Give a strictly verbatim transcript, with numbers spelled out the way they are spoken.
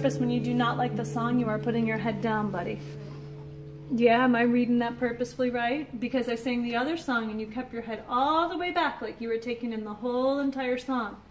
purpose when you do not like the song, you are putting your head down, buddy. Yeah, am I reading that purposefully right? Because I sang the other song and you kept your head all the way back like you were taking in the whole entire song.